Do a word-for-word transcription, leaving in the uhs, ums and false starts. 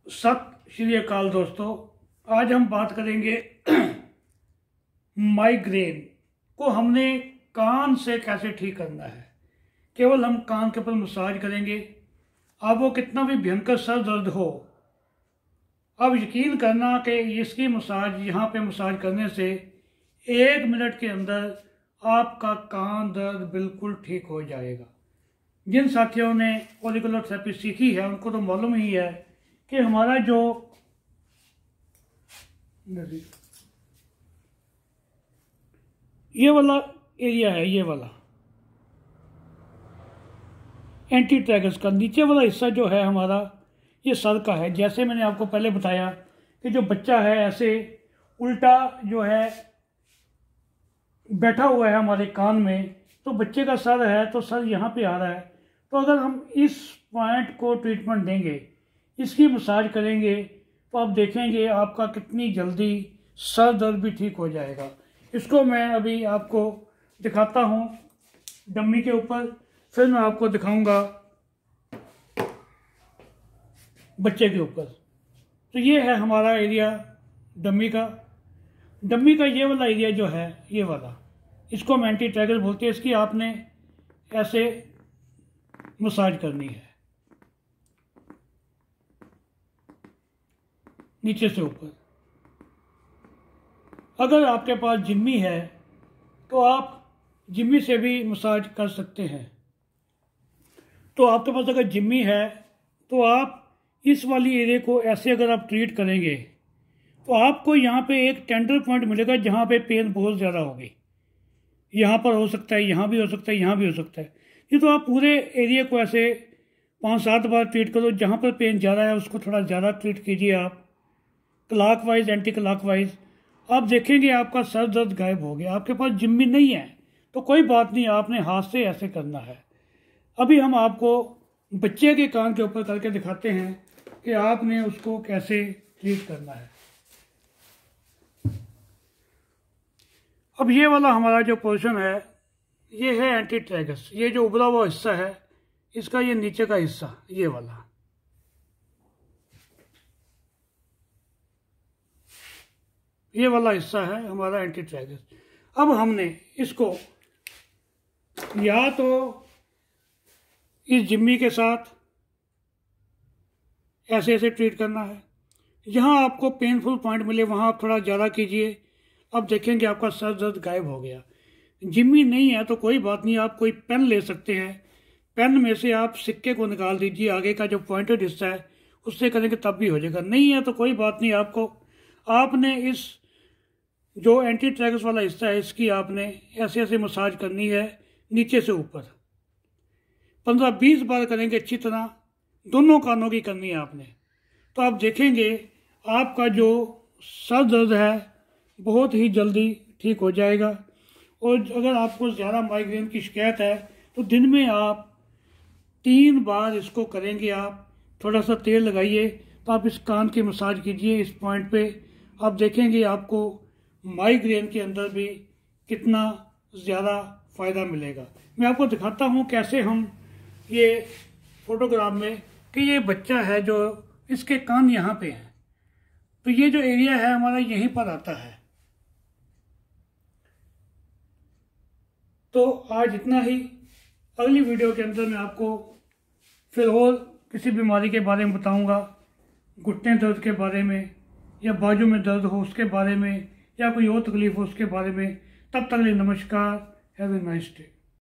सत श्री अकाल दोस्तों, आज हम बात करेंगे माइग्रेन को हमने कान से कैसे ठीक करना है। केवल हम कान के ऊपर मसाज करेंगे। अब वो कितना भी भयंकर सर दर्द हो, अब यकीन करना कि इसकी मसाज यहाँ पे मसाज करने से एक मिनट के अंदर आपका कान दर्द बिल्कुल ठीक हो जाएगा। जिन साथियों ने ऑरिकुलर थेरेपी सीखी है उनको तो मालूम ही है कि हमारा जो ये वाला एरिया है, ये वाला एंटी ट्रैगस का नीचे वाला हिस्सा जो है हमारा, ये सर का है। जैसे मैंने आपको पहले बताया कि जो बच्चा है ऐसे उल्टा जो है बैठा हुआ है हमारे कान में, तो बच्चे का सर है तो सर यहाँ पे आ रहा है। तो अगर हम इस पॉइंट को ट्रीटमेंट देंगे, इसकी मसाज करेंगे, तो आप देखेंगे आपका कितनी जल्दी सर दर्द भी ठीक हो जाएगा। इसको मैं अभी आपको दिखाता हूँ डम्मी के ऊपर, फिर मैं आपको दिखाऊंगा बच्चे के ऊपर। तो ये है हमारा एरिया डम्मी का। डम्मी का ये वाला एरिया जो है, ये वाला, इसको हम एंटी ट्रैगस बोलते हैं। इसकी आपने ऐसे मसाज करनी है नीचे से ऊपर। अगर आपके पास जिम्मी है तो आप जिम्मी से भी मसाज कर सकते हैं। तो आपके पास अगर जिम्मी है तो आप इस वाली एरिया को ऐसे अगर आप ट्रीट करेंगे तो आपको यहाँ पे एक टेंडर पॉइंट मिलेगा जहाँ पे पेन बहुत ज़्यादा होगी। यहाँ पर हो सकता है, यहाँ भी हो सकता है, यहाँ भी हो सकता है। ये तो आप पूरे एरिया को ऐसे पाँच सात बार ट्रीट करो। जहाँ पर पेन ज़्यादा है उसको थोड़ा ज़्यादा ट्रीट कीजिए आप, क्लॉकवाइज एंटी क्लॉकवाइज। आप देखेंगे आपका सर दर्द गायब हो गया। आपके पास जिम्मी नहीं है तो कोई बात नहीं, आपने हाथ से ऐसे करना है। अभी हम आपको बच्चे के कान के ऊपर करके दिखाते हैं कि आपने उसको कैसे ट्रीट करना है। अब ये वाला हमारा जो पोर्शन है ये है एंटी ट्रैगस। ये जो उभरा हुआ हिस्सा है इसका, ये नीचे का हिस्सा, ये वाला, ये वाला हिस्सा है हमारा एंटी ट्रैगस। अब हमने इसको या तो इस जिम्मी के साथ ऐसे ऐसे ट्रीट करना है। जहां आपको पेनफुल पॉइंट मिले वहां आप थोड़ा ज़्यादा कीजिए। अब देखेंगे आपका सर दर्द गायब हो गया। जिम्मी नहीं है तो कोई बात नहीं, आप कोई पेन ले सकते हैं। पेन में से आप सिक्के को निकाल दीजिए, आगे का जो पॉइंटेड हिस्सा है उससे करेंगे तब भी हो जाएगा। नहीं है तो कोई बात नहीं, आपको आपने इस जो एंटी ट्रैगस वाला हिस्सा है इसकी आपने ऐसे ऐसे मसाज करनी है नीचे से ऊपर। पंद्रह बीस बार करेंगे अच्छी तरह, दोनों कानों की करनी है आपने। तो आप देखेंगे आपका जो सर दर्द है बहुत ही जल्दी ठीक हो जाएगा। और अगर आपको ज़्यादा माइग्रेन की शिकायत है तो दिन में आप तीन बार इसको करेंगे। आप थोड़ा सा तेल लगाइए तो आप इस कान की मसाज कीजिए इस पॉइंट पे। आप देखेंगे आपको माइग्रेन के अंदर भी कितना ज़्यादा फ़ायदा मिलेगा। मैं आपको दिखाता हूँ कैसे हम ये फोटोग्राफ में कि ये बच्चा है जो इसके कान यहाँ पे हैं, तो ये जो एरिया है हमारा यहीं पर आता है। तो आज इतना ही। अगली वीडियो के अंदर मैं आपको फिर और किसी बीमारी के बारे में बताऊंगा, घुटने दर्द के बारे में, या बाजू में दर्द हो उसके बारे में, या कोई और तकलीफ हो उसके बारे में। तब तक के लिए नमस्कार, हैव ए नाइस डे।